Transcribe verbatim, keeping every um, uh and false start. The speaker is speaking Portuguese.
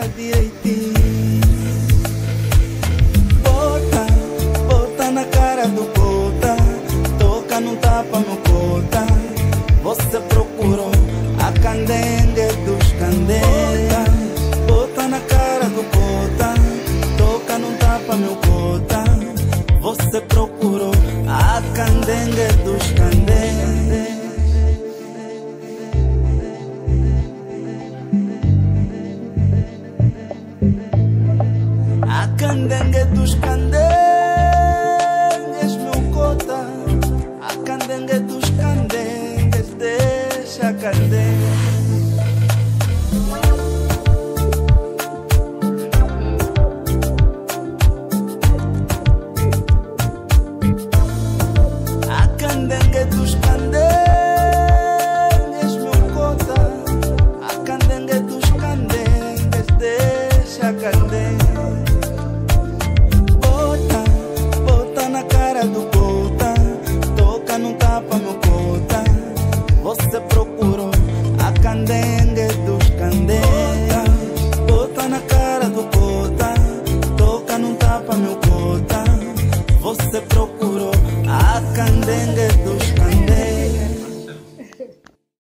direitinho. Bota, bota na cara do cota, toca no tapa no cota. Você procurou a candengue dos candelas. Bota na cara do cota, toca no tapa meu cota. Você procurou a candengue dos candelas. A candengue dos candengues, meu cota. A candengue dos candengues, deixa a candengue. A candengue dos candengues, meu cota. A candengue dos candengues, deixa a candengue. Você procurou a candengue dos candelas. Bota na cara do cota, toca num tapa meu cota. Você procurou